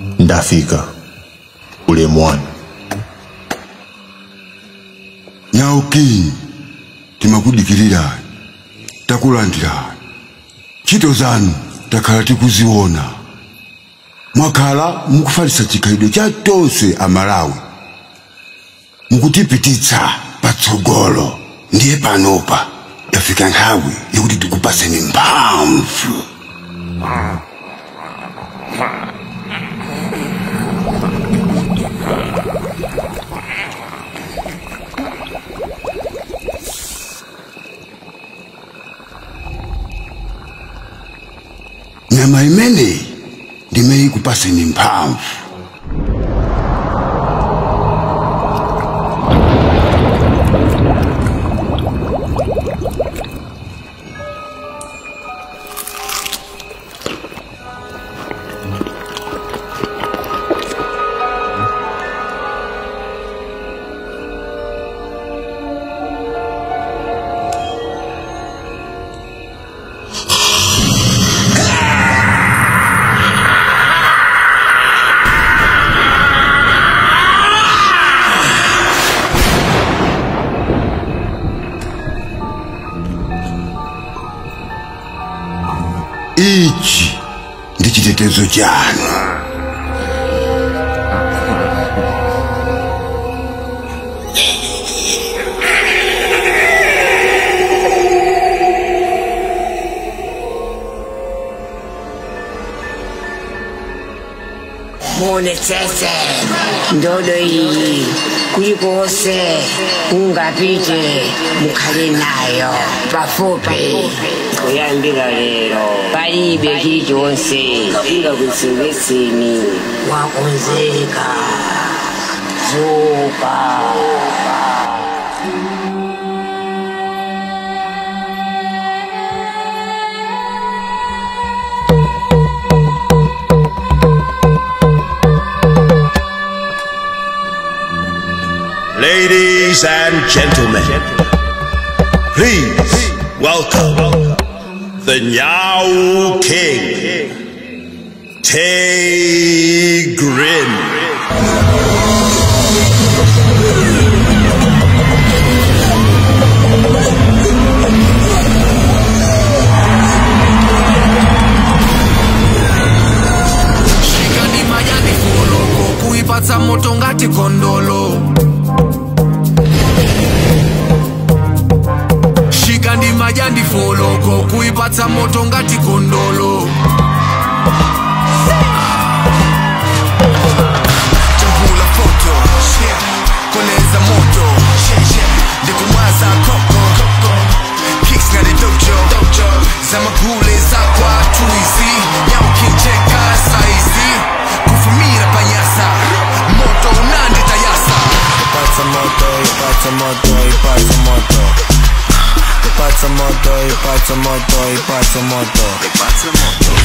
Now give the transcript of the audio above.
Ndafika ule mwana Nyau King timakudikirira takulandira chito zanu takhala tikuziona mwakhala mukufalisa chikhalidwe cha tonse Amalawi mukutipititsa patsogolo ndiye panopa yafika nthawi yokuti tikupaseni mphamvu. Nyama imene ndimene ikupaseni mphamvu. Ichi ndi chitetezo chanu. Munetsetse ndodo iyi kulikose ungapite mukhale nayo pafupi kuyambira lero palibe chilichonse chingakusengetseni wakonzeka zuka. Ladies and gentlemen, please welcome the Nyau King, Tay Grin. Shikani majani foloko kuipatsa moto ngati kondolo. Shikandi majandi foloko kuipatsa moto ngati kondolo. Chakula foto koleza moto ndikumwaza koko kicks ngati dojo zamagule zakwa tuizi Nyau King cheka saizi kufumira panyasa moto unandi tayasa. Ipatsa moto ipatsa moto ipatsa moto ipatsa moto ipatsa moto ipatsa moto ipatsa moto.